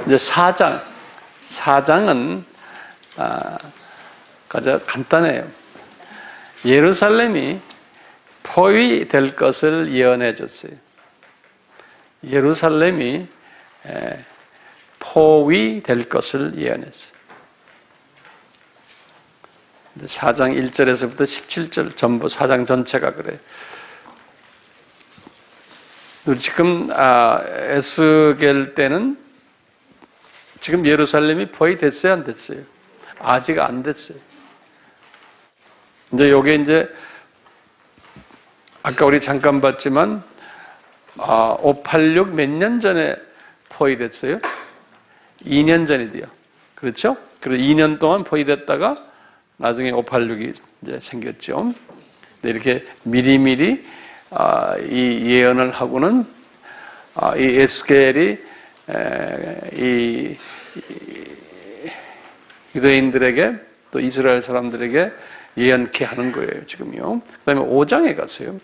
이제 4장은 가장 간단해요. 예루살렘이 포위될 것을 예언해 줬어요. 예루살렘이 포위될 것을 예언했어요. 4장 1절에서부터 17절 전부 4장 전체가 그래요. 지금 에스겔 때는 지금 예루살렘이 포위됐어요, 안 됐어요? 아직 안 됐어요. 이제 요게 이제 아까 우리 잠깐 봤지만 586 몇 년 전에 포위됐어요? 2년 전이돼요. 그렇죠? 그리고 2년 동안 포위됐다가 나중에 586이 이제 생겼죠. 이렇게 미리미리 이 예언을 하고는 이 에스겔이 이 유대인들에게 또 이스라엘 사람들에게 예언케 하는 거예요, 지금요. 그 다음에 5장에 가세요.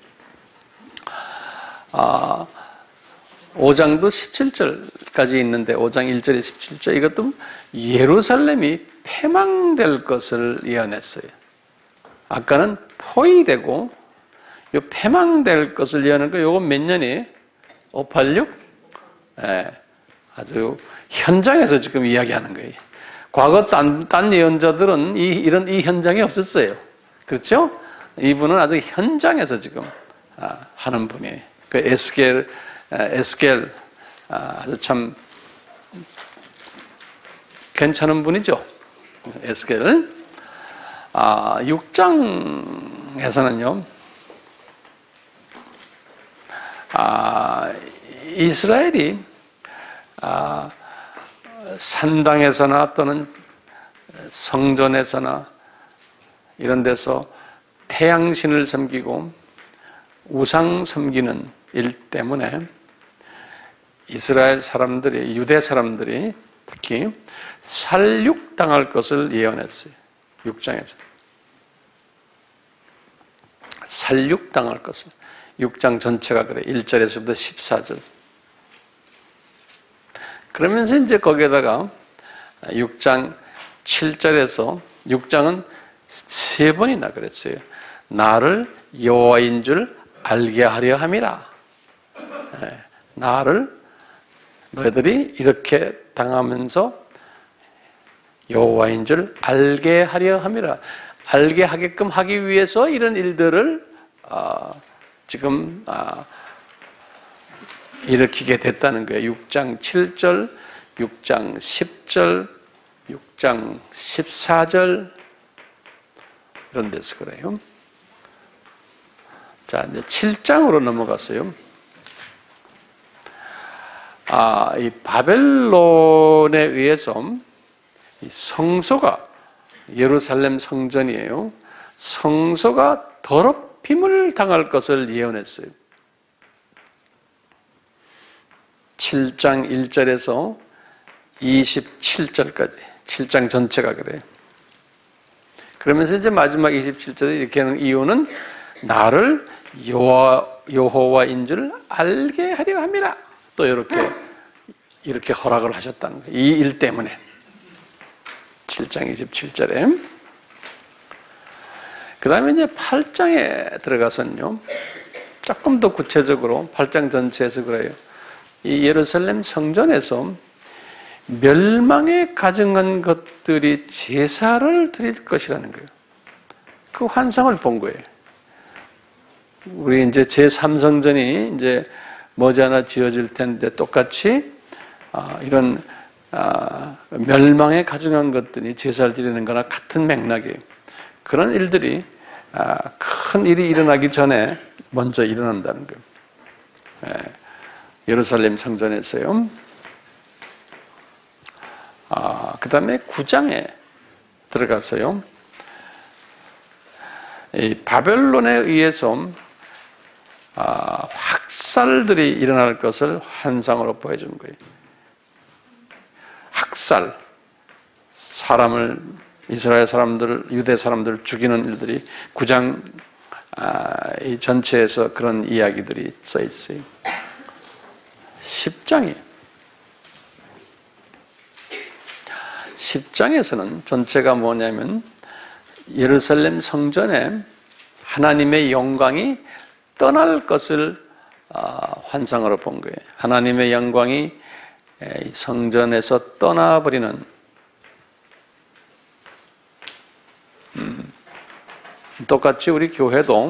5장도 17절까지 있는데 5장 1절에 17절 이것도 예루살렘이 패망될 것을 예언했어요. 아까는 포위되고 이 패망될 것을 예언한 거 요건 몇 년이에요? 586? 아주 현장에서 지금 이야기하는 거예요. 과거 딴 예언자들은 이 현장이 없었어요. 그렇죠? 이분은 아주 현장에서 지금 하는 분이에요. 그 에스겔 아주 참 괜찮은 분이죠. 에스겔 6장에서는요 이스라엘이 산당에서나 또는 성전에서나 이런 데서 태양신을 섬기고 우상 섬기는 일 때문에 이스라엘 사람들이, 유대 사람들이 특히 살육당할 것을 예언했어요. 6장에서. 살육당할 것을. 6장 전체가 그래. 1절에서부터 14절. 그러면서 이제 거기에다가 6장 7절에서 6장은 3번이나 그랬어요. 나를 여호와인 줄 알게 하려 함이라. 나를 너희들이 이렇게 당하면서 여호와인 줄 알게 하려 함이라. 알게 하게끔 하기 위해서 이런 일들을 지금 일으키게 됐다는 거예요. 6장 7절, 6장 10절, 6장 14절 이런 데서 그래요. 자, 이제 7장으로 넘어갔어요. 이 바벨론에 의해서 이 성소가 예루살렘 성전이에요. 성소가 더럽힘을 당할 것을 예언했어요. 7장 1절에서 27절까지 7장 전체가 그래요. 그러면서 이제 마지막 27절에 이렇게 하는 이유는 나를 여호와인 줄 알게 하려 함이라. 또 이렇게 허락을 하셨다는 거예요. 이 일 때문에. 7장 27절에. 그 다음에 이제 8장에 들어가서는요, 조금 더 구체적으로 8장 전체에서 그래요. 이 예루살렘 성전에서 멸망에 가증한 것들이 제사를 드릴 것이라는 거예요. 그 환상을 본 거예요. 우리 이제 제3성전이 이제 머지않아 지어질 텐데 똑같이 이런 멸망에 가증한 것들이 제사를 드리는 거나 같은 맥락이에요. 그런 일들이 큰 일이 일어나기 전에 먼저 일어난다는 거예요. 예루살렘 성전에서요. 그 다음에 9장에 들어가서요. 이 바벨론에 의해서 학살들이 일어날 것을 환상으로 보여주는 거예요. 학살, 이스라엘 사람들, 유대 사람들을 죽이는 일들이 9장 이 전체에서 그런 이야기들이 써 있어요. 10장이에요. 10장에서는 전체가 뭐냐면 예루살렘 성전에 하나님의 영광이 떠날 것을 환상으로 본 거예요. 하나님의 영광이 성전에서 떠나버리는 똑같이 우리 교회도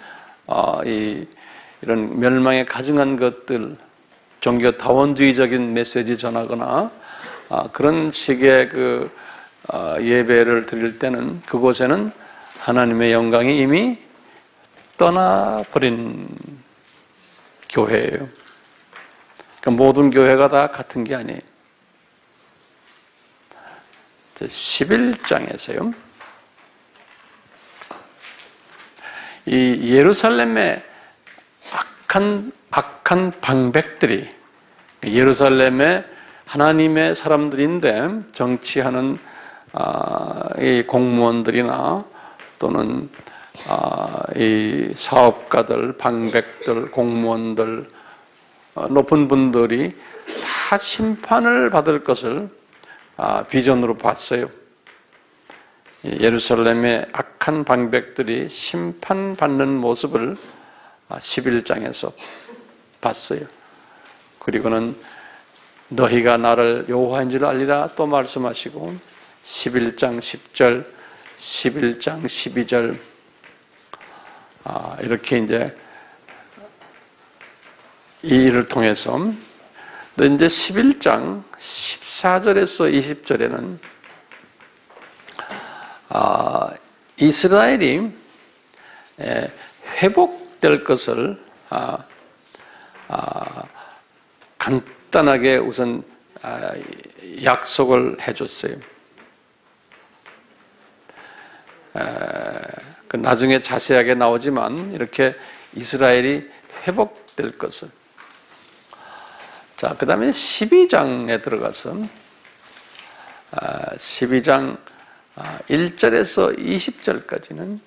이런 멸망에 가증한 것들, 종교 다원주의적인 메시지 전하거나 그런 식의 예배를 드릴 때는 그곳에는 하나님의 영광이 이미 떠나버린 교회예요. 그러니까 모든 교회가 다 같은 게 아니에요. 11장에서요. 이 예루살렘의 악한 방백들이, 예루살렘의 하나님의 사람들인데 정치하는 이 공무원들이나 또는 이 사업가들, 방백들, 공무원들, 높은 분들이 다 심판을 받을 것을 비전으로 봤어요. 예루살렘의 악한 방백들이 심판받는 모습을 11장에서 봤어요. 그리고는 너희가 나를 여호와인 줄 알리라 또 말씀하시고 11장 10절, 11장 12절 이렇게 이제 이 일을 통해서 또 이제 11장 14절에서 20절에는 이스라엘이 회복될 것을 간단하게 우선 약속을 해줬어요. 나중에 자세하게 나오지만 이렇게 이스라엘이 회복될 것을. 자, 그 다음에 12장에 들어가서 12장 1절에서 20절까지는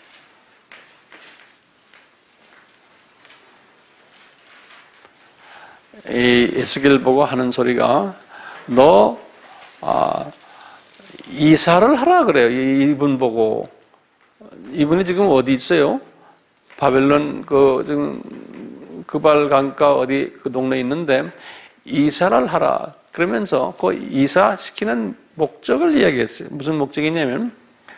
이 에스겔 보고 하는 소리가 너 이사를 하라 그래요. 이분 보고. 이분이 지금 어디 있어요? 바벨론 지금 그발 강가 어디 그 동네에 있는데 이사를 하라. 그러면서 그 이사시키는 목적을 이야기했어요. 무슨 목적이냐면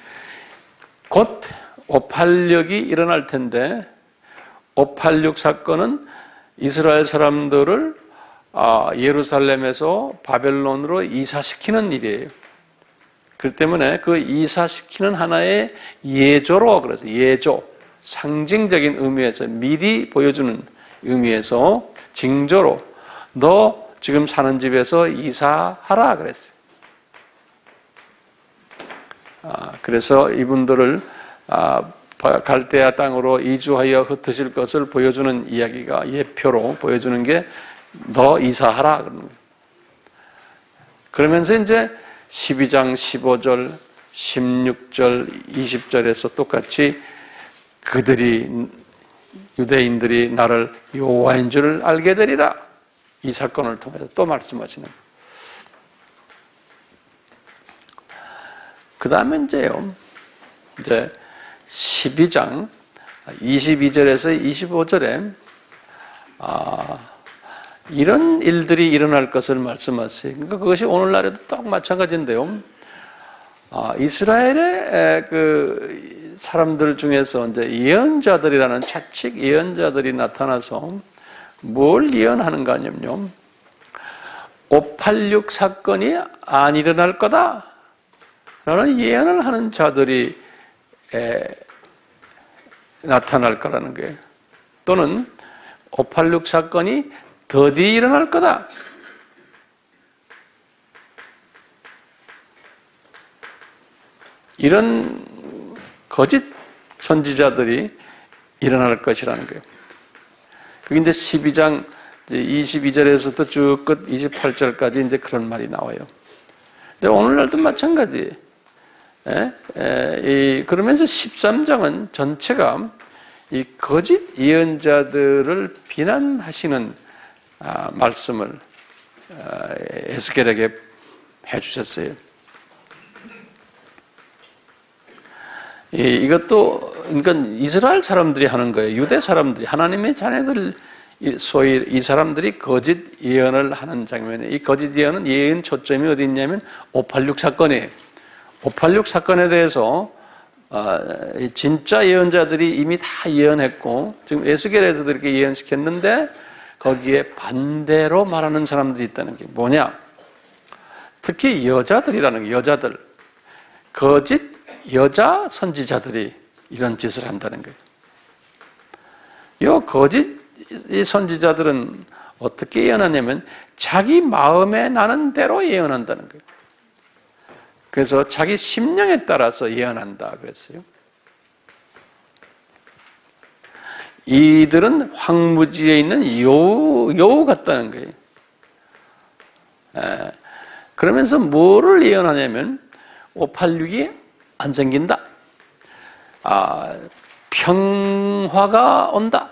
곧 586이 일어날 텐데 586 사건은 이스라엘 사람들을 예루살렘에서 바벨론으로 이사시키는 일이에요. 그렇기 때문에 그 이사시키는 하나의 예조로 그래서 예조, 상징적인 의미에서 미리 보여주는 의미에서 징조로 너 지금 사는 집에서 이사하라 그랬어요. 그래서 이분들을 갈대아 땅으로 이주하여 흩으실 것을 보여주는 이야기가 예표로 보여주는 게 너 이사하라 그러는 거예요. 그러면서 이제 12장 15절, 16절, 20절에서 똑같이 그들이 유대인들이 나를 여호와인 줄을 알게 되리라. 이 사건을 통해서 또 말씀하시는 거예요. 그 다음에 이제 12장 22절에서 25절에 이런 일들이 일어날 것을 말씀하세요. 그러니까 그것이 오늘날에도 딱 마찬가지인데요. 이스라엘의 그 사람들 중에서 이제 예언자들이라는 차측 예언자들이 나타나서 뭘 예언하는가 하면요. 586 사건이 안 일어날 거다. 라는 예언을 하는 자들이 나타날 거라는 거예요. 또는 586 사건이 더디 일어날 거다. 이런 거짓 선지자들이 일어날 것이라는 거예요. 그게 이제 12장 22절에서부터 쭉 끝 28절까지 이제 그런 말이 나와요. 근데 오늘날도 마찬가지예요. 그러면서 13장은 전체가 이 거짓 예언자들을 비난하시는 말씀을 에스겔에게 해주셨어요. 이것도 그러니까 이스라엘 사람들이 하는 거예요. 유대 사람들이 하나님의 자녀들 소위 이 사람들이 거짓 예언을 하는 장면이에요. 이 거짓 예언은 예언 초점이 어디 있냐면 586 사건이에요. 586 사건에 대해서 진짜 예언자들이 이미 다 예언했고 지금 에스겔에서도 이렇게 예언시켰는데 거기에 반대로 말하는 사람들이 있다는 게 뭐냐? 특히 여자들이라는 게 여자들 거짓 여자 선지자들이 이런 짓을 한다는 거예요. 이 거짓 선지자들은 어떻게 예언하냐면 자기 마음에 나는 대로 예언한다는 거예요. 그래서 자기 심령에 따라서 예언한다 그랬어요. 이들은 황무지에 있는 여우 같다는 거예요. 그러면서 뭐를 예언하냐면 586이 안 생긴다. 평화가 온다.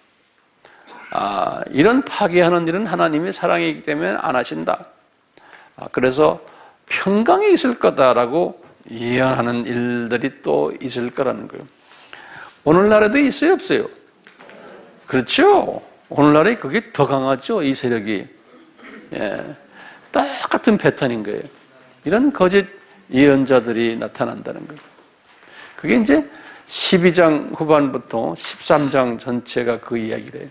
이런 파괴하는 일은 하나님의 사랑이기 때문에 안 하신다. 그래서 평강이 있을 거다라고 예언하는 일들이 또 있을 거라는 거예요. 오늘날에도 있어요, 없어요? 그렇죠. 오늘날에 그게 더 강하죠, 이 세력이. 똑같은 패턴인 거예요. 이런 거짓 예언자들이 나타난다는 거예요. 그게 이제 12장 후반부터 13장 전체가 그 이야기래요.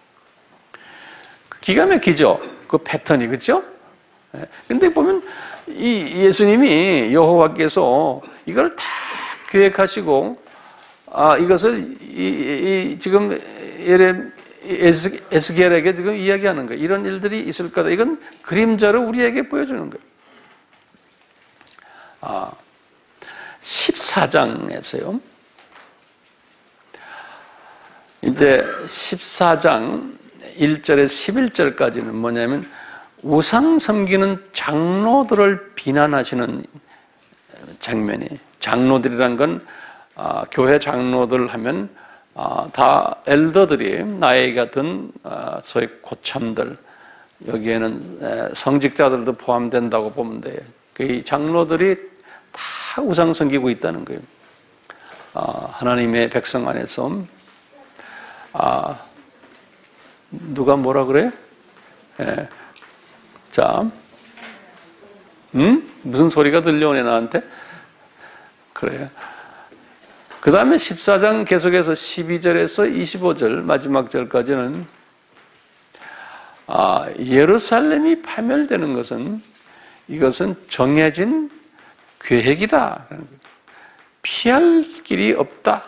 기가 막히죠? 그 패턴이, 그렇죠? 근데 보면 이 예수님이 여호와께서 이걸 다 계획하시고 이것을 지금 에스겔에게 지금 이야기하는 거예요. 이런 일들이 있을 거다. 이건 그림자로 우리에게 보여주는 거예요. 14장에서요. 이제 14장 1절에서 11절까지는 뭐냐면 우상 섬기는 장로들을 비난하시는 장면이에요. 장로들이란 건 교회 장로들 하면 다 엘더들이 나이가 든 소위 고참들, 여기에는 성직자들도 포함된다고 보면 돼요. 그 장로들이 다 우상 섬기고 있다는 거예요. 하나님의 백성 안에서 누가 뭐라 그래? 자, 무슨 소리가 들려오네 나한테? 그래요. 그 다음에 14장 계속해서 12절에서 25절 마지막 절까지는 예루살렘이 파멸되는 것은 이것은 정해진 계획이다. 피할 길이 없다.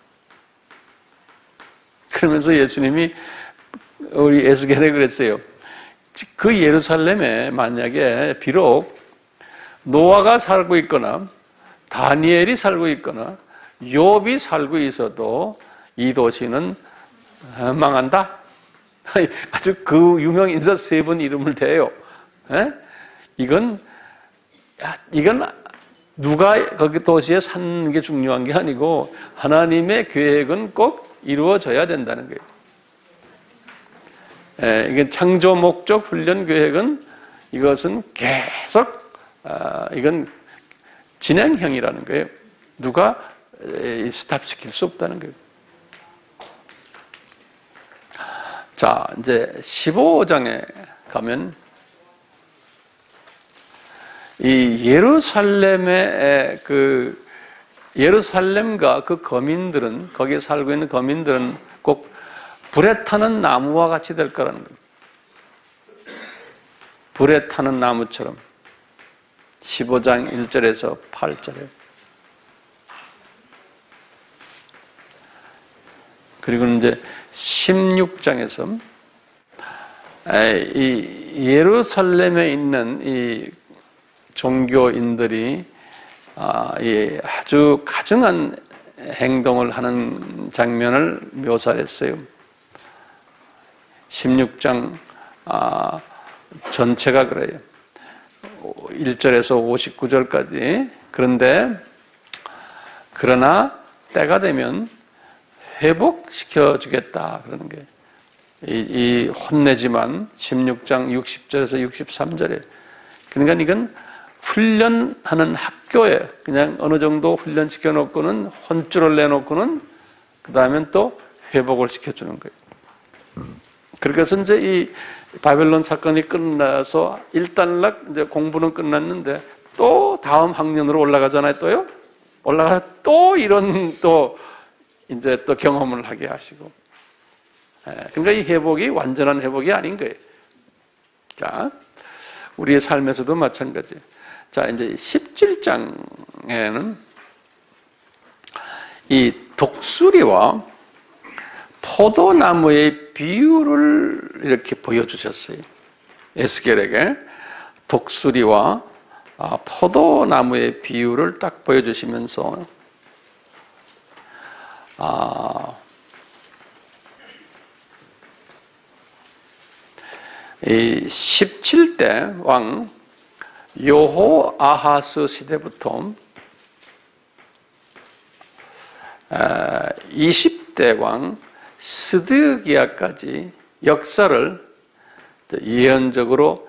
그러면서 예수님이 우리 에스겔에 그랬어요. 그 예루살렘에 만약에 비록 노아가 살고 있거나 다니엘이 살고 있거나 욥이 살고 있어도 이 도시는 망한다. 아주 그 유명 인사 세 분 이름을 대요. 이건 누가 거기 도시에 사는 게 중요한 게 아니고 하나님의 계획은 꼭 이루어져야 된다는 거예요. 이건 창조 목적 훈련 계획은 이것은 계속 이건 진행형이라는 거예요. 누가 스탑시킬 수 없다는 거예요. 자, 이제 15장에 가면 이 예루살렘의 예루살렘과 그 거민들은, 거기에 살고 있는 거민들은 꼭 불에 타는 나무와 같이 될 거라는 거예요. 불에 타는 나무처럼. 15장 1절에서 8절에. 그리고 이제 16장에서 이 예루살렘에 있는 이 종교인들이 아주 가증한 행동을 하는 장면을 묘사했어요. 16장 전체가 그래요. 1절에서 59절까지. 그러나 때가 되면 회복시켜 주겠다 그러는 게 이 혼내지만 16장 60절에서 63절에. 그러니까 이건 훈련하는 학교에 그냥 어느 정도 훈련시켜 놓고는 혼쭐을 내놓고는 그 다음엔 또 회복을 시켜주는 거예요. 그렇게 해서 이제 이 바벨론 사건이 끝나서 일단락 이제 공부는 끝났는데 또 다음 학년으로 올라가잖아요. 또요. 올라가 또 이런 또 이제 또 경험을 하게 하시고. 그러니까 이 회복이 완전한 회복이 아닌 거예요. 자, 우리의 삶에서도 마찬가지. 자, 이제 17장에는 이 독수리와 포도나무의 비유를 이렇게 보여주셨어요. 에스겔에게 독수리와 포도나무의 비유를 딱 보여주시면서 이 17대 왕 여호아하스 시대부터 20대 왕 스드기야까지 역사를 예언적으로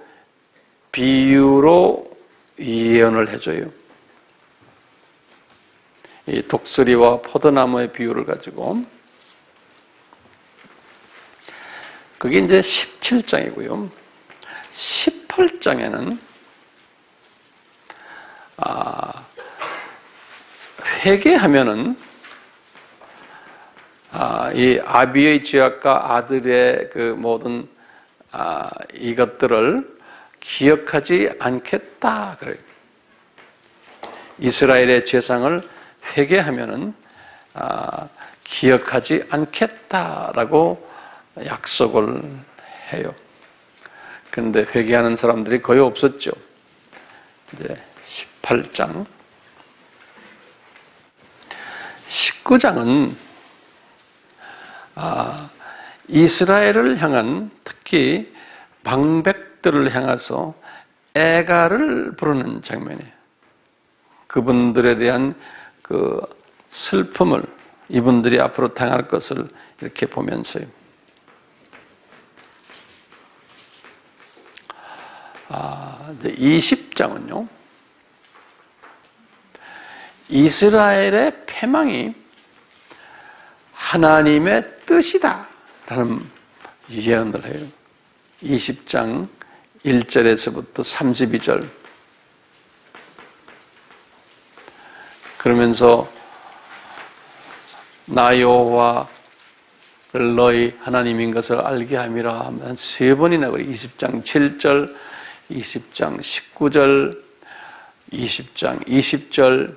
비유로 예언을 해줘요. 이 독수리와 포도나무의 비유를 가지고 그게 이제 17장이고요. 18장에는 회개하면은 이 아비의 죄악과 아들의 그 모든 이것들을 기억하지 않겠다 그래요. 이스라엘의 죄상을 회개하면은 기억하지 않겠다라고 약속을 해요. 그런데 회개하는 사람들이 거의 없었죠. 이제 18장, 19장은 이스라엘을 향한 특히 방백들을 향해서 애가를 부르는 장면이에요. 그분들에 대한 그 슬픔을 이분들이 앞으로 당할 것을 이렇게 보면서요. 이제 20장은요. 이스라엘의 패망이 하나님의 뜻이다 라는 예언을 해요. 20장 1절에서부터 32절. 그러면서 나 여호와를 너희 하나님인 것을 알게 함이라 하면 세 번이나 그래. 20장 7절, 20장 19절, 20장 20절.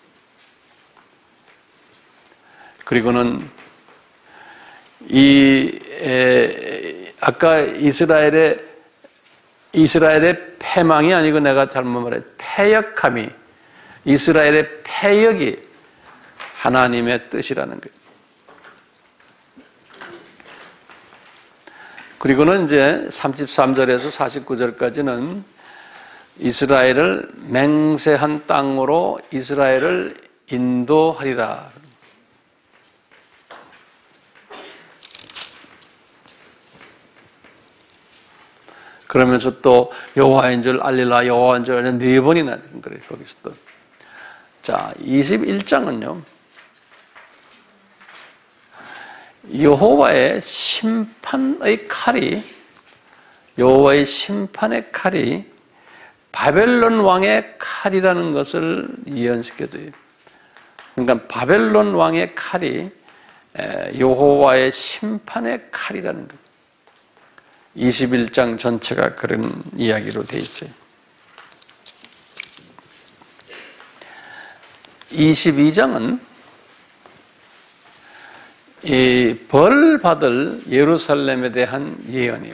그리고는 아까 이스라엘의 패망이 아니고 내가 잘못 말해 패역함이 이스라엘의 패역이 하나님의 뜻이라는 거예요. 그리고는 이제 33절에서 49절까지는 이스라엘을 맹세한 땅으로 이스라엘을 인도하리라. 그러면서 또 여호와인 줄 알리라, 여호와인 줄 알리라 네 번이나 그래 거기서 또. 자, 21장은요. 여호와의 심판의 칼이 바벨론 왕의 칼이라는 것을 예언시켜줘요. 그러니까 바벨론 왕의 칼이 여호와의 심판의 칼이라는 거예요. 21장 전체가 그런 이야기로 되어 있어요. 22장은 이 벌 받을 예루살렘에 대한 예언이에요.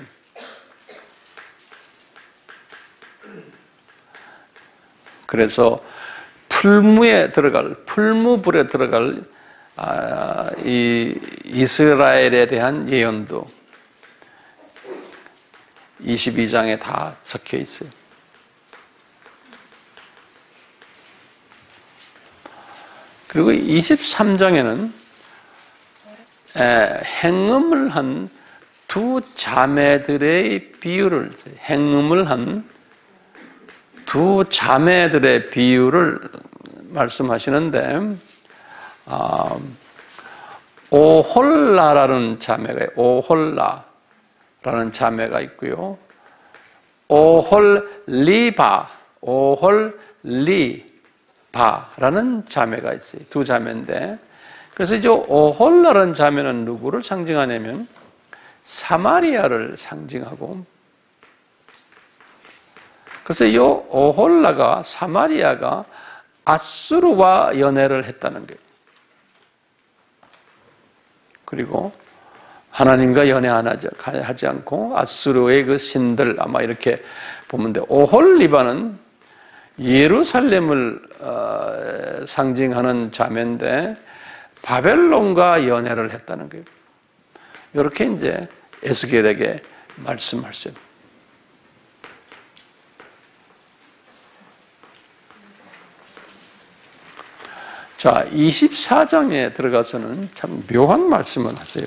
그래서 풀무불에 들어갈 이 이스라엘에 대한 예언도 22장에 다 적혀 있어요. 그리고 23장에는 행음을 한 두 자매들의 비유를, 행음을 한 두 자매들의 비유를 말씀하시는데, 오홀라라는 자매가, 오홀라라는 자매가 있고요. 오홀리바라는 자매가 있어요. 두 자매인데, 그래서 이제 오홀라라는 자매는 누구를 상징하냐면 사마리아를 상징하고, 그래서 이 오홀라가, 사마리아가 아수르와 연애를 했다는 거예요. 그리고 하나님과 연애 하지 않고 아수르의 그 신들, 아마 이렇게 보면 돼. 오홀리바는 예루살렘을 상징하는 자매인데 바벨론과 연애를 했다는 거예요. 이렇게 이제 에스겔에게 말씀하셨어요. 자, 24장에 들어가서는 참 묘한 말씀을 하세요.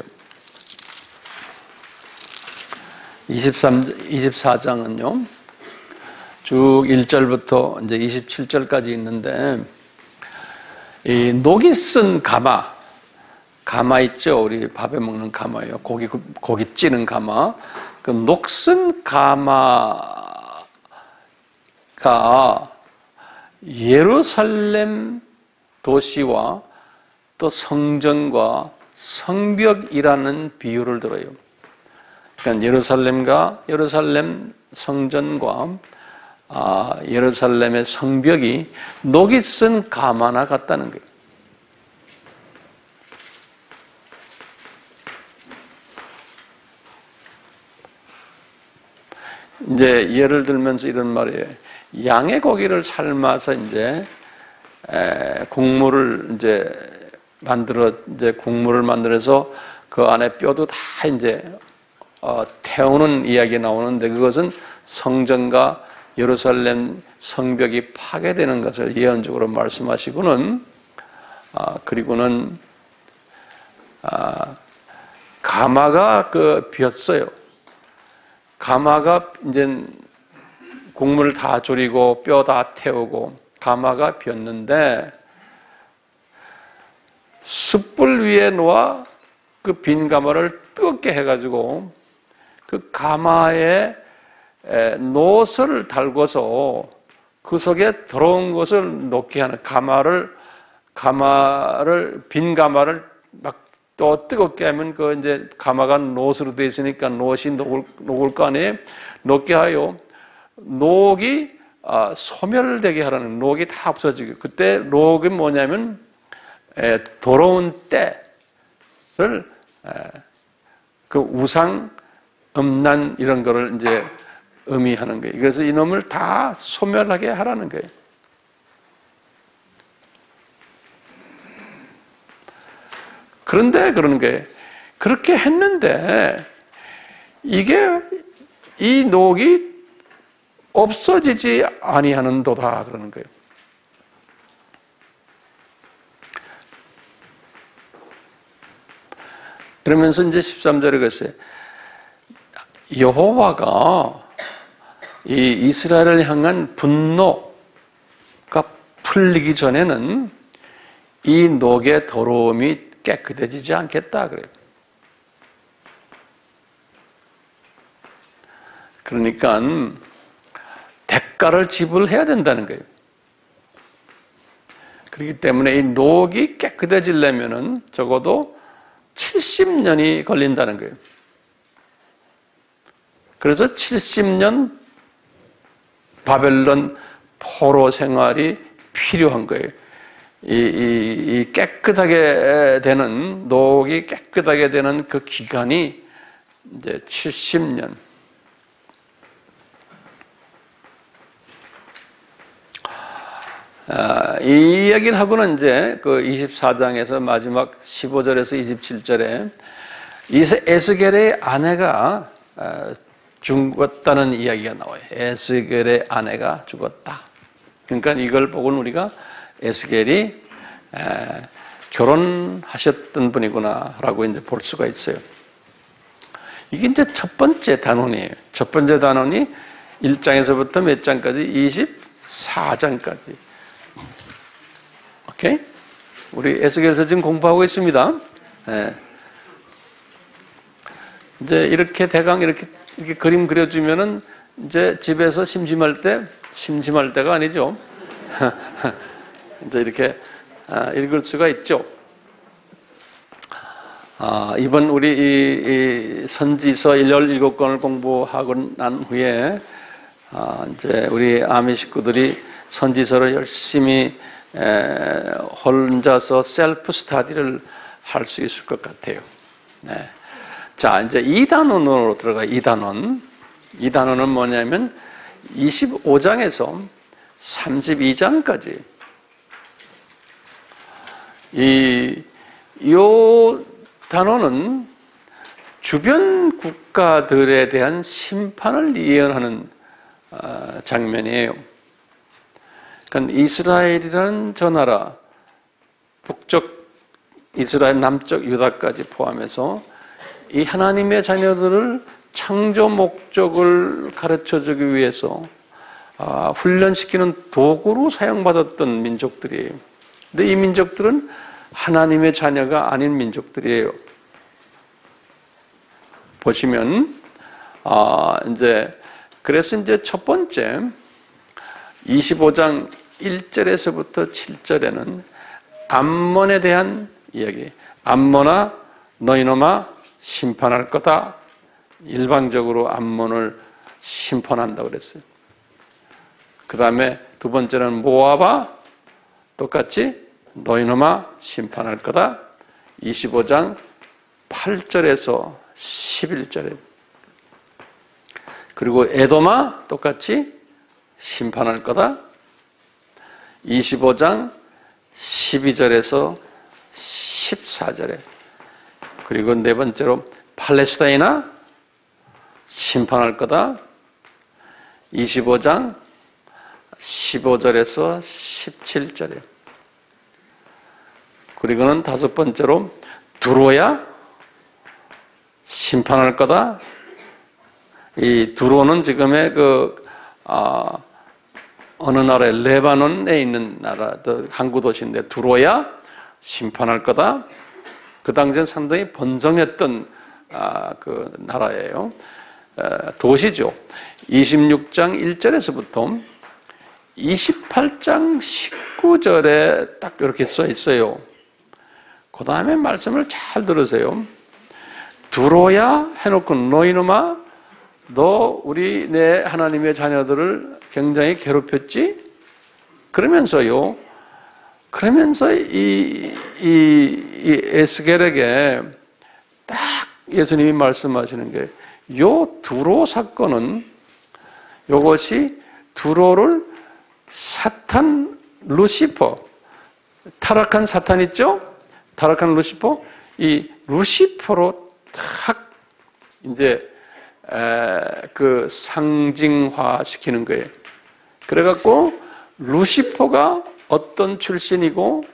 24장은요, 쭉 1절부터 이제 27절까지 있는데, 이 녹이 쓴 가마 있죠? 우리 밥에 먹는 가마예요. 고기 찌는 가마. 그 녹슨 가마가 예루살렘 도시와 또 성전과 성벽이라는 비유를 들어요. 그러니까 예루살렘 성전과 예루살렘의 성벽이 녹이 쓴 가마나 같다는 거예요. 이제 예를 들면서 이런 말이에요. 양의 고기를 삶아서 이제 국물을 국물을 만들어서 그 안에 뼈도 다 이제 태우는 이야기 나오는데, 그것은 성전과 예루살렘 성벽이 파괴되는 것을 예언적으로 말씀하시고는, 그리고는 가마가 비었어요. 가마가 이제 국물을 다 졸이고 뼈 다 태우고 가마가 비었는데, 숯불 위에 놓아 그 빈 가마를 뜨겁게 해가지고 그 가마에 노스를 달궈서 그 속에 더러운 것을 녹게 하는, 빈 가마를 막 또 뜨겁게 하면 그 이제 가마가 노스로 되어 있으니까 노시 녹을 거 아니에요. 녹게 하여 녹이 소멸되게 하라는, 녹이 다 없어지게. 그때 녹이 뭐냐면 더러운 때를 그 우상, 음란 이런 거를 이제 의미하는 거예요. 그래서 이놈을 다 소멸하게 하라는 거예요. 그런데 그러는 거예요. 그렇게 했는데 이게 이 녹이 없어지지 아니하는도다 그러는 거예요. 그러면서 이제 13절에 그랬어요. 여호와가 이 이스라엘을 향한 분노가 풀리기 전에는 이 녹의 더러움이 깨끗해지지 않겠다 그래요. 그러니까 대가를 지불해야 된다는 거예요. 그렇기 때문에 이 녹이 깨끗해지려면은 적어도 70년이 걸린다는 거예요. 그래서 70년 바벨론 포로 생활이 필요한 거예요. 이 깨끗하게 되는, 녹이 깨끗하게 되는 그 기간이 이제 70년. 이 이야기를 하고는 이제 그 24장에서 마지막 15절에서 27절에 에스겔의 아내가 죽었다는 이야기가 나와요. 에스겔의 아내가 죽었다. 그러니까 이걸 보고는 우리가 에스겔이 결혼하셨던 분이구나라고 이제 볼 수가 있어요. 이게 이제 첫 번째 단원이에요. 첫 번째 단원이 1장에서부터 몇 장까지? 14장까지. 오케이? 우리 에스겔서 지금 공부하고 있습니다. 네. 이제 이렇게 대강 이렇게 그림 그려주면은 이제 집에서 심심할 때가 아니죠. 이제 이렇게 읽을 수가 있죠. 이번 우리 이 선지서 17권을 공부하고 난 후에 이제 우리 아미 식구들이 선지서를 열심히 혼자서 셀프 스타디를 할 수 있을 것 같아요. 네. 자, 이제 2단원으로 들어가요. 2단원. 2단원은 뭐냐면 25장에서 32장까지 요 단원은 주변 국가들에 대한 심판을 예언하는 장면이에요. 그러니까 이스라엘이라는 저 나라, 북쪽 이스라엘, 남쪽 유다까지 포함해서 이 하나님의 자녀들을 창조 목적을 가르쳐주기 위해서 훈련시키는 도구로 사용받았던 민족들이에요. 근데 이 민족들은 하나님의 자녀가 아닌 민족들이에요. 보시면 그래서 이제 첫 번째 25장 1절에서부터 7절에는 암몬에 대한 이야기. 암몬아 너 이놈아 심판할 거다. 일방적으로 암몬을 심판한다고 그랬어요. 그 다음에 두 번째는 모압아 똑같이 너 이놈아 심판할 거다. 25장 8절에서 11절에. 그리고 에돔아 똑같이 심판할 거다. 25장 12절에서 14절에. 그리고 네 번째로 팔레스타인아 심판할 거다. 25장 15절에서 17절에. 그리고는 다섯 번째로 두로야 심판할 거다. 이 두로는 지금의 어느 나라에 레바논에 있는 나라, 항구 도시인데 두로야 심판할 거다. 그 당시엔 상당히 번성했던 그 나라예요. 도시죠. 26장 1절에서부터 28장 19절에 딱 이렇게 써 있어요. 그 다음에 말씀을 잘 들으세요. 두로야 해놓고 너 이놈아 너 우리 내 하나님의 자녀들을 굉장히 괴롭혔지? 그러면서 이 에스겔에게 딱 예수님이 말씀하시는 게 요 두로 사건은 요것이 두로를 사탄 루시퍼 타락한 사탄 있죠? 타락한 루시퍼 이 루시퍼로 탁 이제 그 상징화 시키는 거예요. 그래갖고 루시퍼가 어떤 출신이고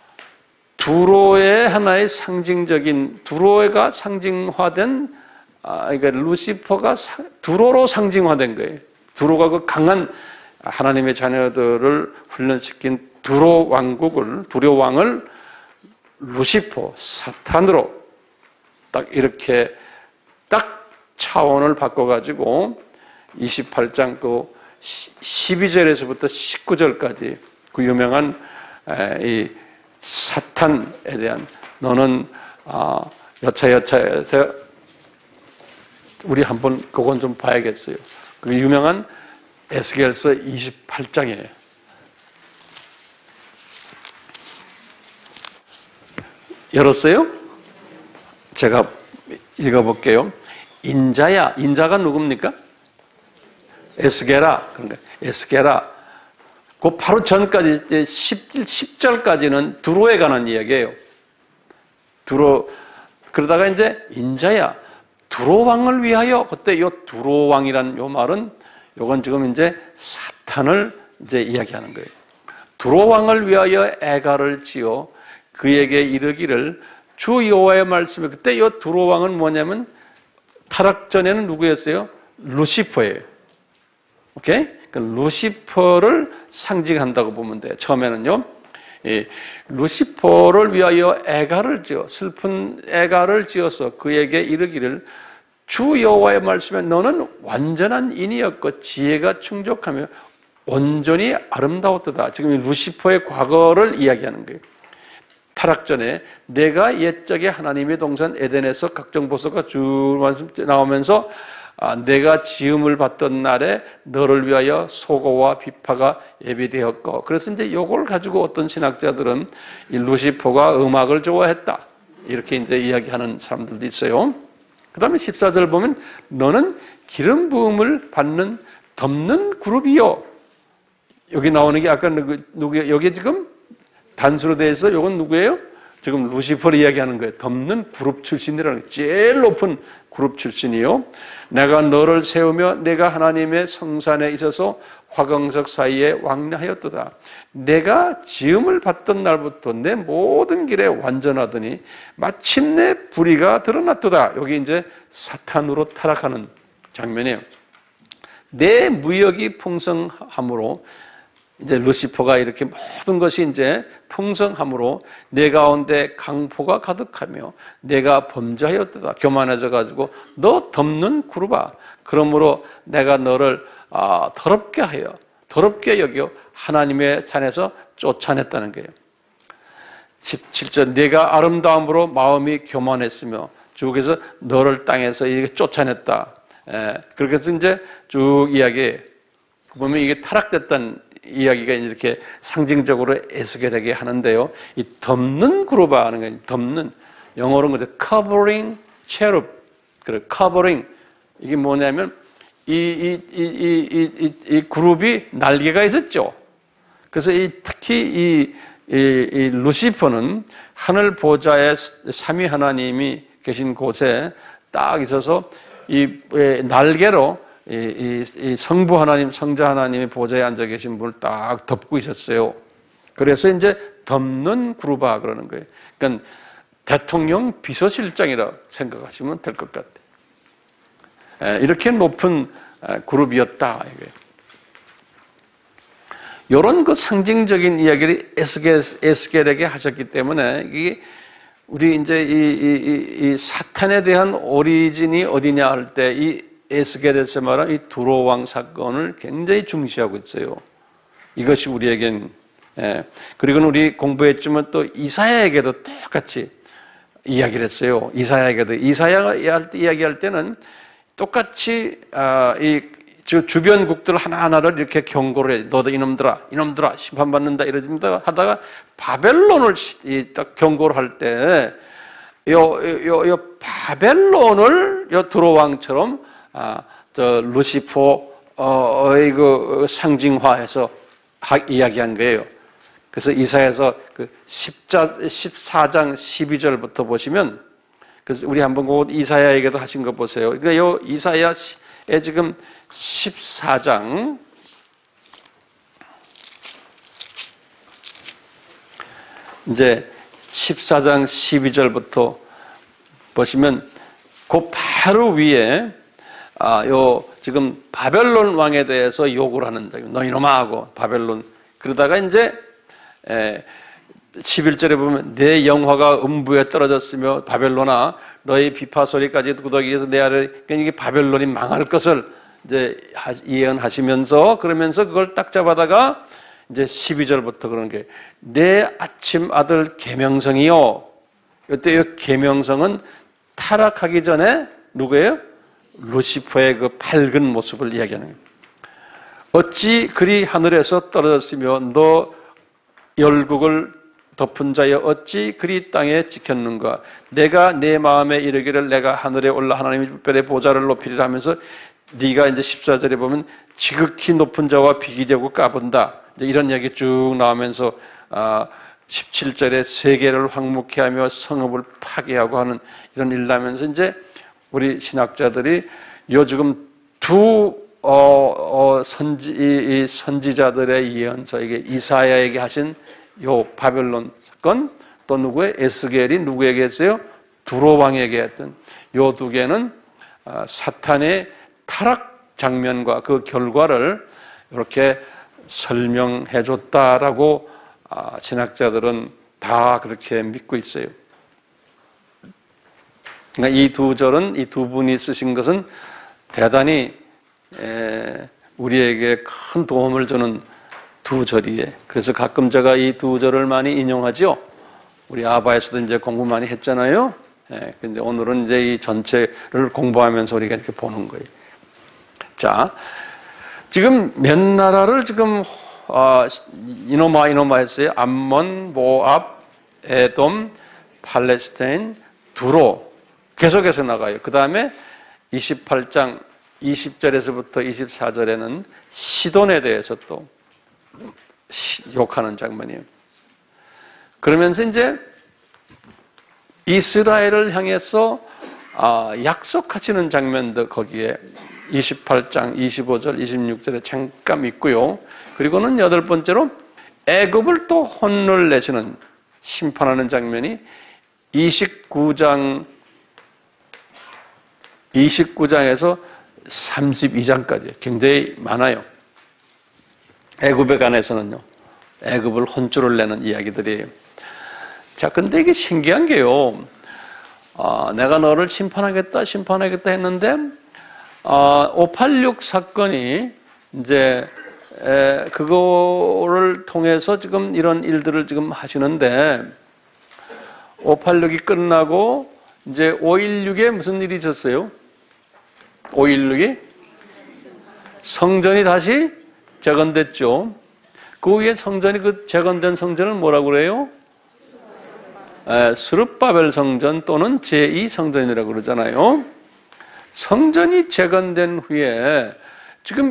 두로의 하나의 상징적인 두로가 상징화된 그러니까 루시퍼가 두로로 상징화된 거예요. 두로가 그 강한 하나님의 자녀들을 훈련시킨 두로 왕국을 두로 왕을 루시퍼 사탄으로 딱 이렇게 딱 차원을 바꿔가지고 28장 그 12절에서부터 19절까지 그 유명한 이 사탄에 대한 너는 여차여차해서 우리 한번 그건 좀 봐야겠어요. 그 유명한 에스겔서 28장이에요. 열었어요? 제가 읽어볼게요. 인자야, 인자가 누굽니까? 에스겔아, 그러니까 에스겔아. 그 바로 전까지 10절까지는 두로에 관한 이야기예요. 두로 그러다가 이제 인자야, 두로 왕을 위하여 그때 요 두로 왕이란 요 말은 요건 지금 이제 사탄을 이제 이야기하는 거예요. 두로 왕을 위하여 애가를 지어 그에게 이르기를 주 여호와의 말씀에 그때 요 두로 왕은 뭐냐면 타락 전에는 누구였어요? 루시퍼예요. 오케이? 그 루시퍼를 상징한다고 보면 돼요. 처음에는요, 루시퍼를 위하여 애가를 지어 슬픈 애가를 지어서 그에게 이르기를 주 여호와의 말씀에 너는 완전한 인이었고 지혜가 충족하며 온전히 아름다웠도다. 지금 이 루시퍼의 과거를 이야기하는 거예요. 타락 전에 내가 옛적에 하나님의 동산 에덴에서 각종 보석과 쭉 나오면서 내가 지음을 받던 날에 너를 위하여 소고와 비파가 예비되었고, 그래서 이제 요걸 가지고 어떤 신학자들은 이 루시퍼가 음악을 좋아했다 이렇게 이제 이야기하는 사람들도 있어요. 그 다음에 14절 보면 너는 기름 부음을 받는 덮는 그룹이요. 여기 나오는 게 아까 누구예요? 여기 지금 단수로 되어 있어. 이건 누구예요? 지금 루시퍼를 이야기하는 거예요. 덮는 그룹 출신이라는 거예요. 제일 높은 그룹 출신이요. 내가 너를 세우며 내가 하나님의 성산에 있어서 화광석 사이에 왕래하였도다. 내가 지음을 받던 날부터 내 모든 길에 완전하더니 마침내 불의가 드러났도다. 여기 이제 사탄으로 타락하는 장면이에요. 내 무역이 풍성함으로 이제 루시퍼가 이렇게 모든 것이 이제 풍성함으로 내 가운데 강포가 가득하며 내가 범죄하였도다. 교만해져 가지고 너 덮는 그룹아. 그러므로 내가 너를 더럽게 하여 더럽게 여겨 하나님의 산에서 쫓아냈다는 거예요. 17절 내가 아름다움으로 마음이 교만했으며 주께서 너를 땅에서 이렇게 쫓아냈다. 그렇게 해서 이제 쭉 이야기 보면 이게 타락됐다는 이야기가 이렇게 상징적으로 에스겔에게 하는데요. 이 덮는 그룹아 하는 게 덮는 영어로는 covering cherub. 그래 covering 이게 뭐냐면 이 그룹이 날개가 있었죠. 그래서 특히 이 루시퍼는 하늘 보좌에 삼위 하나님이 계신 곳에 딱 있어서 이 날개로 이 성부 하나님, 성자 하나님의 보좌에 앉아 계신 분을 딱 덮고 있었어요. 그래서 이제 덮는 그룹아 그러는 거예요. 그러니까 대통령 비서실장이라 생각하시면 될 것 같아요. 이렇게 높은 그룹이었다. 이런 그 상징적인 이야기를 에스겔에게 하셨기 때문에 이게 우리 이제 이 사탄에 대한 오리진이 어디냐 할 때 이 에스겔에서 말한 이 두로 왕 사건을 굉장히 중시하고 있어요. 이것이 우리에겐 그리고 우리 공부했지만 또 이사야에게도 똑같이 이야기를 했어요. 이사야에게도 이사야가 이야기할 때는 똑같이 이 주변국들 하나하나를 이렇게 경고를 해. 너도 이놈들아 심판받는다 이러면서 하다가 바벨론을 딱 경고를 할 때 요 바벨론을 요 두로 왕처럼 저 루시퍼의 그 상징화해서 이야기한 거예요. 그래서 이사야에서 그 14장 12절부터 보시면 그래서 우리 한번 그 이사야에게도 하신 거 보세요. 그러니까 요 이사야에 지금 14장 이제 14장 12절부터 보시면 그 바로 위에 요 지금 바벨론 왕에 대해서 욕을 하는 장면. 너 이놈아 하고 바벨론. 그러다가 이제 11절에 보면 내 영화가 음부에 떨어졌으며 바벨론아 너의 비파 소리까지 구더기에서 내 아래 이게 바벨론이 망할 것을 이제 예언하시면서 그러면서 그걸 딱 잡아다가 이제 12절부터 그러는 게 내 아침 아들 계명성이요. 이때 이 계명성은 타락하기 전에 누구예요? 루시퍼의 그 밝은 모습을 이야기하는 거예요. 어찌 그리 하늘에서 떨어졌으며 너 열국을 덮은 자여 어찌 그리 땅에 지켰는가. 내가 내 마음에 이르기를 내가 하늘에 올라 하나님의 특별의 보좌를 높이리라 하면서 네가 이제 14절에 보면 지극히 높은 자와 비기되고 까분다. 이제 이런 얘기 쭉 나오면서 17절에 세계를 황무케 하며 성읍을 파괴하고 하는 이런 일 나면서 이제 우리 신학자들이 요 지금 두 선지자들의 예언서 이게 이사야에게 하신 요 바벨론 사건 또 누구의 에스겔이 누구에게 했어요? 두로 왕에게 했던 요 두 개는 사탄의 타락 장면과 그 결과를 이렇게 설명해 줬다라고 신학자들은 다 그렇게 믿고 있어요. 그러니까 이 두 절은, 이 두 분이 쓰신 것은 대단히 우리에게 큰 도움을 주는 두 절이에요. 그래서 가끔 제가 이 두 절을 많이 인용하죠. 우리 아바에서도 이제 공부 많이 했잖아요. 근데 오늘은 이제 이 전체를 공부하면서 우리가 이렇게 보는 거예요. 자, 지금 몇 나라를 지금 이노마 했어요. 암몬, 모압, 에돔, 팔레스타인, 두로 계속해서 나가요. 그 다음에 28장 20절에서부터 24절에는 시돈에 대해서 또 욕하는 장면이에요. 그러면서 이제 이스라엘을 향해서 약속하시는 장면도 거기에 28장 25절 26절에 잠깐 있고요. 그리고는 여덟 번째로 애굽을 또 혼을 내시는 심판하는 장면이 29장에서 32장까지 굉장히 많아요. 애굽에 관해서는요. 애굽을 혼쭐을 내는 이야기들이에요. 자, 근데 이게 신기한 게요. 내가 너를 심판하겠다 했는데 586 사건이 이제 그거를 통해서 지금 이런 일들을 지금 하시는데 586이 끝나고 이제 516에 무슨 일이 있었어요? 516이 성전이 다시 재건됐죠. 그 후에 성전이 그 재건된 성전을 뭐라고 그래요? 스룹바벨 성전 또는 제2성전이라고 그러잖아요. 성전이 재건된 후에 지금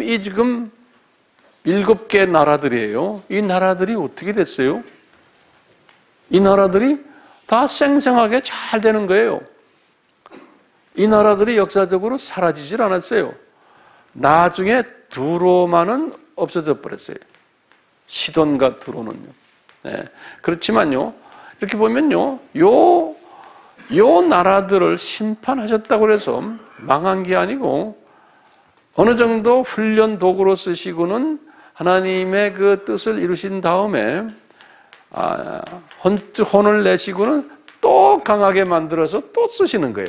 7개 나라들이에요. 이 나라들이 어떻게 됐어요? 이 나라들이 다 쌩쌩하게 잘 되는 거예요. 이 나라들이 역사적으로 사라지질 않았어요. 나중에 두로만은 없어져 버렸어요. 시돈과 두로는요. 네. 그렇지만요, 이렇게 보면요, 요 나라들을 심판하셨다고 해서 망한 게 아니고 어느 정도 훈련 도구로 쓰시고는 하나님의 그 뜻을 이루신 다음에 혼을 내시고는 또 강하게 만들어서 또 쓰시는 거예요.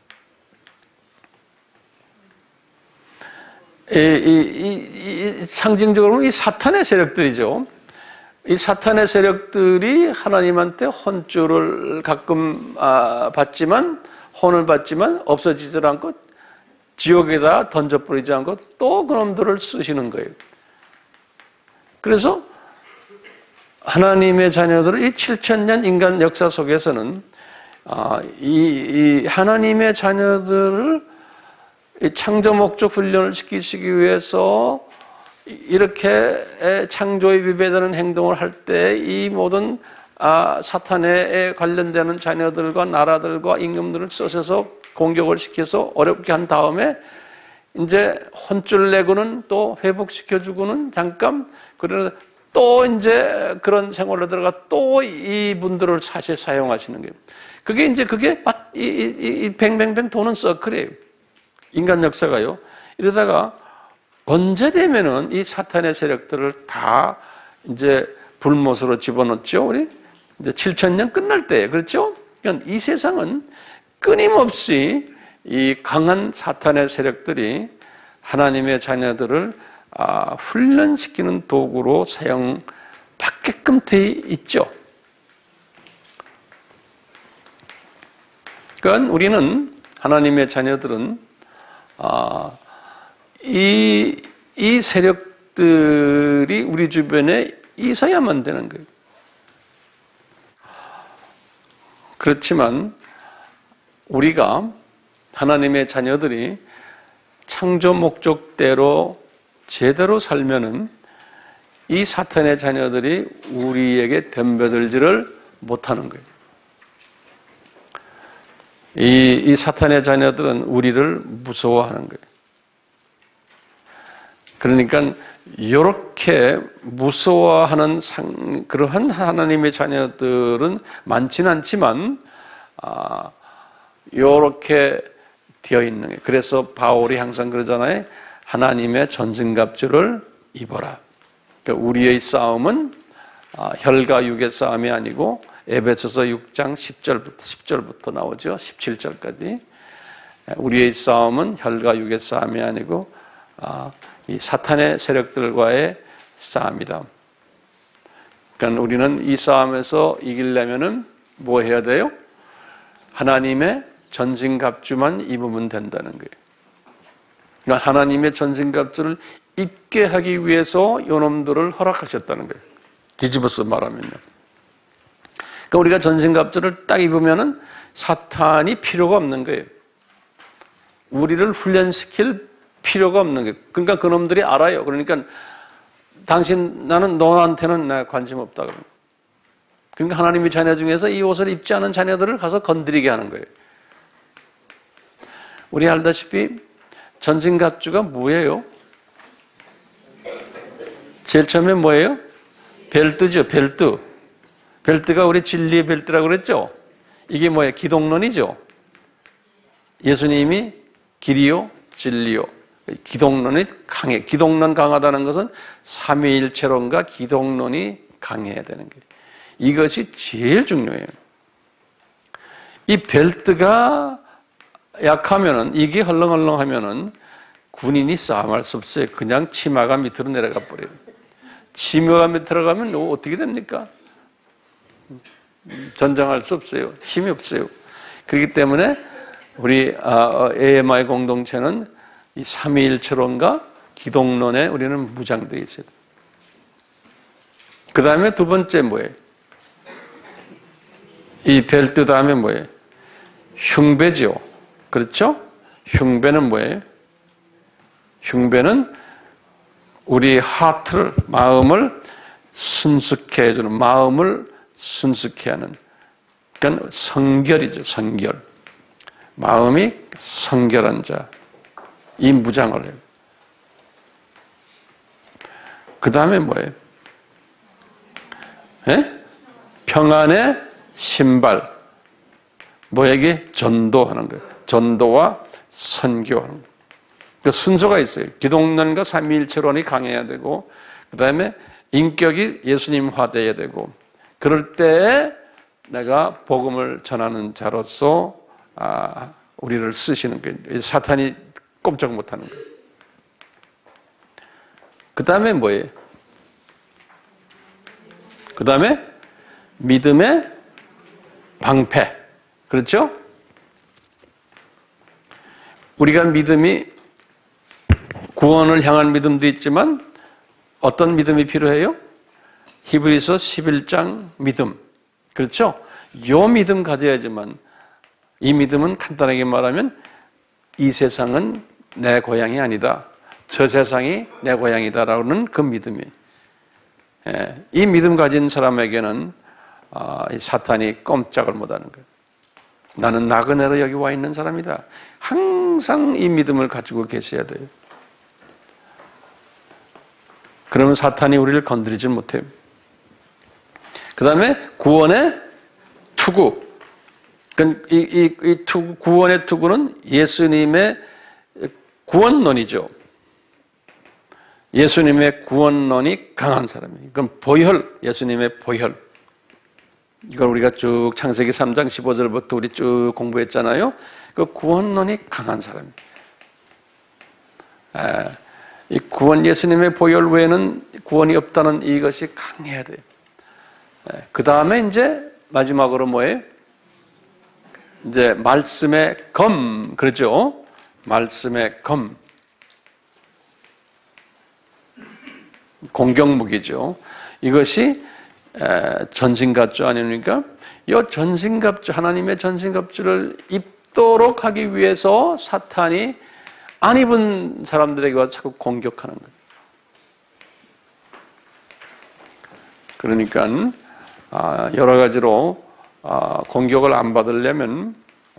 상징적으로는 이 사탄의 세력들이죠. 이 사탄의 세력들이 하나님한테 혼쭐을 가끔 받지만, 혼을 받지만 없어지질 않고 지옥에다 던져버리지 않고 또 그놈들을 쓰시는 거예요. 그래서 하나님의 자녀들은 이 7000년 인간 역사 속에서는 이 하나님의 자녀들을 창조 목적 훈련을 시키시기 위해서 이렇게 창조에 위배되는 행동을 할 때 이 모든 사탄에 관련되는 자녀들과 나라들과 임금들을 써서 공격을 시켜서 어렵게 한 다음에 이제 혼쭐 내고는 또 회복시켜주고는 잠깐, 그러나 또 이제 그런 생활로 들어가 또 이분들을 사실 사용하시는 거예요. 그게 이 뱅뱅뱅 도는 서클이에요. 인간 역사가요. 이러다가 언제 되면은 이 사탄의 세력들을 다 이제 불못으로 집어넣죠, 우리? 이제 7000년 끝날 때, 그렇죠? 그러니까 이 세상은 끊임없이 이 강한 사탄의 세력들이 하나님의 자녀들을 훈련시키는 도구로 사용받게끔 돼 있죠. 그러니까 우리는, 하나님의 자녀들은 이 세력들이 우리 주변에 있어야만 되는 거예요. 그렇지만 우리가, 하나님의 자녀들이 창조 목적대로 제대로 살면은 이 사탄의 자녀들이 우리에게 덤벼들지를 못하는 거예요. 이 사탄의 자녀들은 우리를 무서워하는 거예요. 그러니까 이렇게 무서워하는 그러한 하나님의 자녀들은 많지는 않지만 이렇게 되어 있는 거예요. 그래서 바울이 항상 그러잖아요. 하나님의 전승갑주를 입어라. 그러니까 우리의 싸움은 혈과 육의 싸움이 아니고 에베소서 6장 10절부터 나오죠. 17절까지. 우리의 싸움은 혈과 육의 싸움이 아니고 이 사탄의 세력들과의 싸움이다. 그러니까 우리는 이 싸움에서 이기려면은 뭐 해야 돼요? 하나님의 전신갑주만 입으면 된다는 거예요. 그러니까 하나님의 전신갑주를 입게 하기 위해서 요놈들을 허락하셨다는 거예요. 뒤집어서 말하면요. 그러니까 우리가 전신갑주를 딱 입으면은 사탄이 필요가 없는 거예요. 우리를 훈련시킬 필요가 없는 거예요. 그러니까 그놈들이 알아요. 그러니까 나는 너한테는 나 관심 없다. 그러니까 하나님의 자녀 중에서 이 옷을 입지 않은 자녀들을 가서 건드리게 하는 거예요. 우리 알다시피 전신갑주가 뭐예요? 제일 처음에 뭐예요? 벨트죠, 벨트. 벨트가 우리 진리의 벨트라고 그랬죠? 이게 뭐예요? 기독론이죠? 예수님이 길이요, 진리요. 기독론이 강해. 기독론 강하다는 것은 삼위일체론과 기독론이 강해야 되는 거예요. 이것이 제일 중요해요. 이 벨트가 약하면은, 이게 헐렁헐렁하면은 군인이 싸움할 수 없어요. 그냥 치마가 밑으로 내려가 버려요. 치마가 밑으로 가면 어떻게 됩니까? 전쟁할 수 없어요. 힘이 없어요. 그렇기 때문에 우리 AMI 공동체는 이 삼위일체론과 기독론에 우리는 무장되어 있어요. 그 다음에 두 번째 뭐예요? 이 벨트 다음에 뭐예요? 흉배죠. 그렇죠? 흉배는 뭐예요? 흉배는 우리 하트를, 마음을 순수케 해주는, 마음을 순수케 하는, 그러니까 성결이죠, 성결. 마음이 성결한 자, 이 무장을 해요. 그 다음에 뭐예요? 평안의 신발. 뭐에게? 전도하는 거예요. 전도와 선교하는 거예요. 그 순서가 있어요. 기독론과 삼위일체론이 강해야 되고, 그 다음에 인격이 예수님화되어야 되고, 그럴 때에 내가 복음을 전하는 자로서 우리를 쓰시는 거예요. 사탄이 꼼짝 못하는 거예요. 그 다음에 뭐예요? 그 다음에 믿음의 방패. 그렇죠? 우리가 믿음이 구원을 향한 믿음도 있지만 어떤 믿음이 필요해요? 히브리서 11장 믿음. 그렇죠? 요 믿음 가져야지만, 이 믿음은 간단하게 말하면 이 세상은 내 고향이 아니다. 저 세상이 내 고향이다라는 그 믿음이. 이 믿음 가진 사람에게는 사탄이 꼼짝을 못하는 거예요. 나는 나그네로 여기 와 있는 사람이다. 항상 이 믿음을 가지고 계셔야 돼요. 그러면 사탄이 우리를 건드리지 못해요. 그 다음에 구원의 투구. 이 투구, 구원의 투구는 예수님의 구원론이죠. 예수님의 구원론이 강한 사람이에요. 그럼 보혈, 예수님의 보혈. 이걸 우리가 쭉 창세기 3장 15절부터 우리 쭉 공부했잖아요. 그 구원론이 강한 사람이에요. 이 구원, 예수님의 보혈 외에는 구원이 없다는 이것이 강해야 돼요. 그 다음에 이제 마지막으로 뭐예요? 이제 말씀의 검, 그렇죠? 말씀의 검. 공격무기죠. 이것이 전신갑주 아닙니까? 이 전신갑주, 하나님의 전신갑주를 입도록 하기 위해서 사탄이 안 입은 사람들에게 와서 자꾸 공격하는 거예요. 그러니까 여러 가지로 공격을 안 받으려면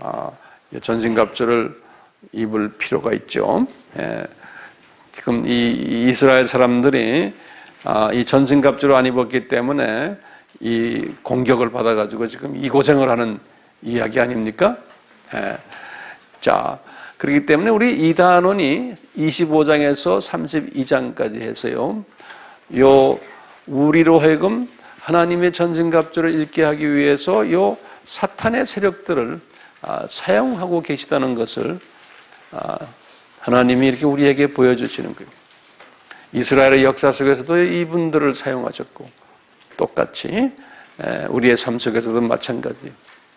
전신갑주를 입을 필요가 있죠. 지금 이 이스라엘 사람들이 이 전신갑주를 안 입었기 때문에 이 공격을 받아가지고 지금 이 고생을 하는 이야기 아닙니까? 자, 그렇기 때문에 우리 이단원이 25장에서 32장까지 해서요, 우리로 하여금 하나님의 전승갑주를 읽게 하기 위해서 사탄의 세력들을 사용하고 계시다는 것을 하나님이 이렇게 우리에게 보여주시는 거예요. 이스라엘의 역사 속에서도 이분들을 사용하셨고, 똑같이 우리의 삶 속에서도 마찬가지.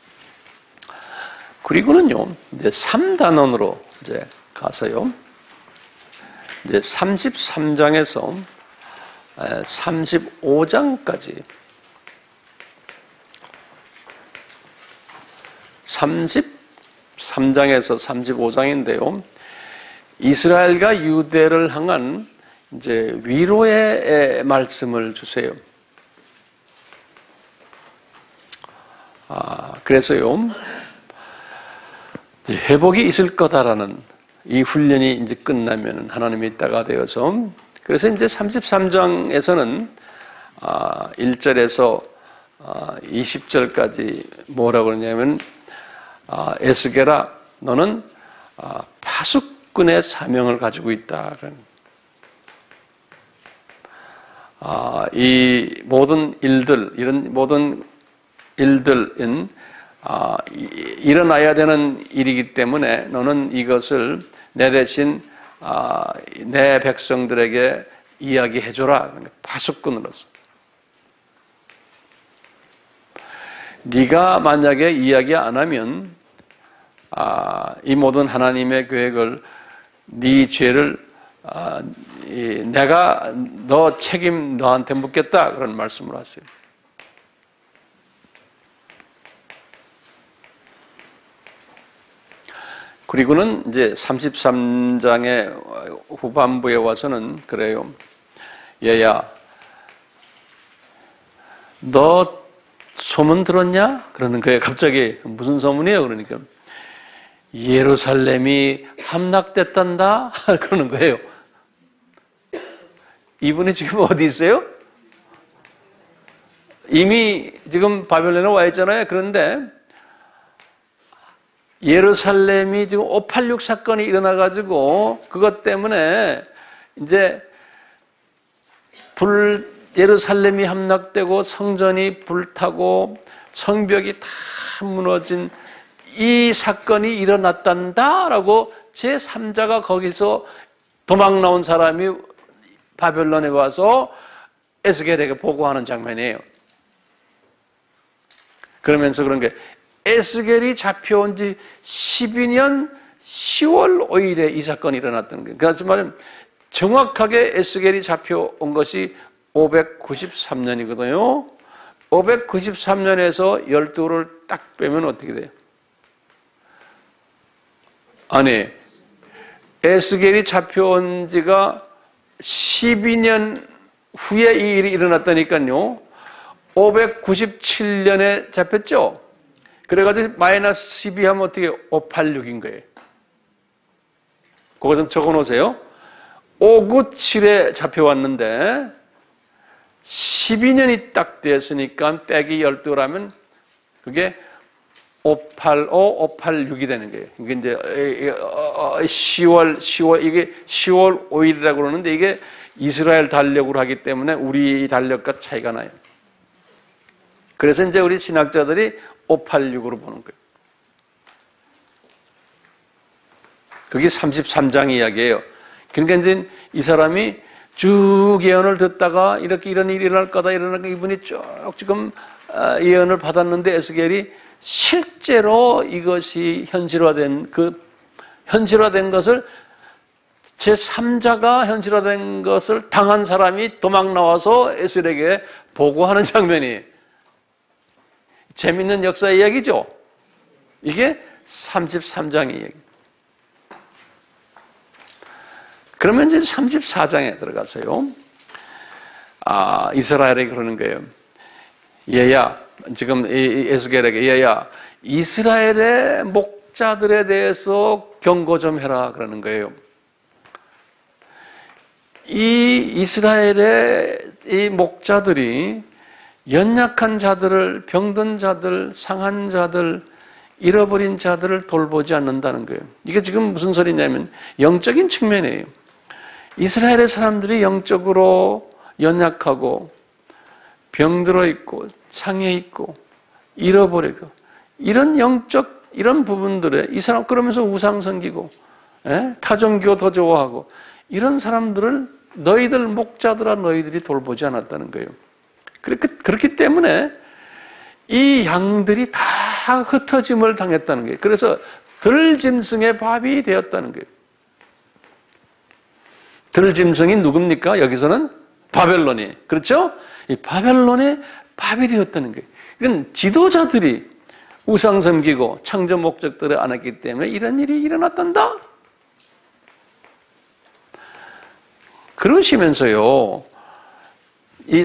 그리고는요, 이제 3단원으로 이제 가서요, 이제 33장에서 35장까지 33장에서 35장인데요. 이스라엘과 유대를 향한 이제 위로의 말씀을 주세요. 그래서요, 이제 회복이 있을 거다라는 이 훈련이 이제 끝나면 하나님의 때가 되어서, 그래서 이제 33장에서는 1절에서 20절까지 뭐라고 그러냐면, 에스겔아, 너는 파수꾼의 사명을 가지고 있다. 이 모든 일들, 이런 모든 일들은 일어나야 되는 일이기 때문에 너는 이것을 내 대신 내 백성들에게 이야기해줘라. 파수꾼으로서. 네가 만약에 이야기 안 하면 이 모든 하나님의 계획을, 네 죄를 내가 너 책임 너한테 묻겠다, 그런 말씀을 하세요. 그리고는 이제 33장의 후반부에 와서는 그래요. 얘야, 너 소문 들었냐? 그러는 거예요. 갑자기. 무슨 소문이에요? 그러니까 예루살렘이 함락됐단다? 그러는 거예요. 이분이 지금 어디 있어요? 이미 지금 바벨론에 와 있잖아요. 그런데 예루살렘이 지금 586 사건이 일어나가지고 그것 때문에 이제 예루살렘이 함락되고 성전이 불타고 성벽이 다 무너진 이 사건이 일어났단다라고 제3자가 거기서 도망 나온 사람이 바벨론에 와서 에스겔에게 보고하는 장면이에요. 그러면서 그런 게, 에스겔이 잡혀온 지 12년 10월 5일에 이 사건이 일어났다는 거예요. 그래서 말하면 정확하게 에스겔이 잡혀온 것이 593년이거든요. 593년에서 12를 딱 빼면 어떻게 돼요? 아니, 에스겔이 잡혀온 지가 12년 후에 이 일이 일어났다니까요. 597년에 잡혔죠? 그래가지고 마이너스 12 하면 어떻게 586인 거예요. 그거 좀 적어 놓으세요. 597에 잡혀왔는데 12년이 딱 됐으니까 빼기 12라면 그게 585, 586이 되는 거예요. 이게 이제 10월 이게 10월 5일이라고 그러는데 이게 이스라엘 달력으로 하기 때문에 우리 달력과 차이가 나요. 그래서 이제 우리 신학자들이 586으로 보는 거예요. 그게 33장 이야기예요. 그러니까 이제 이 사람이 쭉 예언을 듣다가 이렇게 이런 일이 일어날 거다, 이러니까 이분이 쭉 지금 예언을 받았는데 에스겔이 실제로 이것이 현실화된 것을 제3자가 현실화된 것을 당한 사람이 도망 나와서 에스겔에게 보고하는 장면이 재밌는 역사 이야기죠. 이게 33장의 이야기. 그러면 이제 34장에 들어가서요. 이스라엘이 그러는 거예요. 얘야, 지금 에스겔에게 얘야, 이스라엘의 목자들에 대해서 경고 좀 해라 그러는 거예요. 이 이스라엘의 이 목자들이 연약한 자들을, 병든 자들, 상한 자들, 잃어버린 자들을 돌보지 않는다는 거예요. 이게 지금 무슨 소리냐면 영적인 측면이에요. 이스라엘의 사람들이 영적으로 연약하고 병들어 있고 상해 있고 잃어버리고 이런 영적 이런 부분들에 이 사람 그러면서 우상 섬기고 타종교 더 좋아하고 이런 사람들을 너희들 목자들아 너희들이 돌보지 않았다는 거예요. 그렇기 때문에 이 양들이 다 흩어짐을 당했다는 거예요. 그래서 들짐승의 밥이 되었다는 거예요. 들짐승이 누굽니까? 여기서는 바벨론이. 그렇죠? 이 바벨론의 밥이 되었다는 거예요. 이건 지도자들이 우상 섬기고 창조 목적들을 안 했기 때문에 이런 일이 일어났단다. 그러시면서요, 이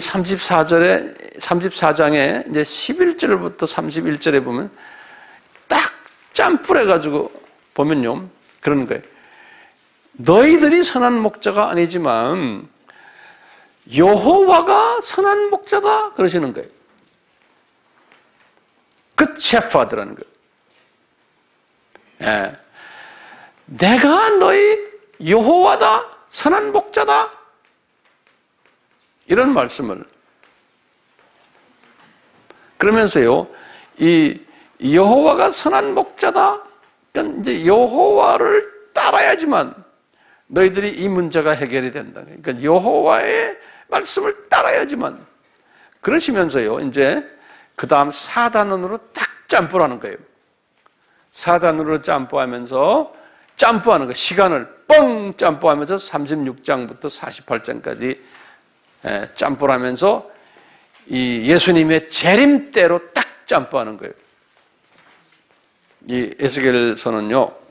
34장에 이제 11절부터 31절에 보면 딱 짬뿌려가지고 보면요, 그런 거예요. 너희들이 선한 목자가 아니지만 여호와가 선한 목자다 그러시는 거예요. 그 셰퍼드라는 거예요. 예. 내가 너희 여호와다 선한 목자다 이런 말씀을 그러면서요 이 여호와가 선한 목자다 그러니까 이제 여호와를 따라야지만 너희들이 이 문제가 해결이 된다. 그러니까 여호와의 말씀을 따라야지만 그러시면서요 이제 그 다음 4단원으로 딱 짬뿌하는 거예요. 4단원으로 짬뿌하면서 짬뿌하는 거 시간을 뻥 짬뿌하면서 36장부터 48장까지 짬뿌하면서 이 예수님의 재림대로 딱 짬뿌하는 거예요. 이 에스겔서는요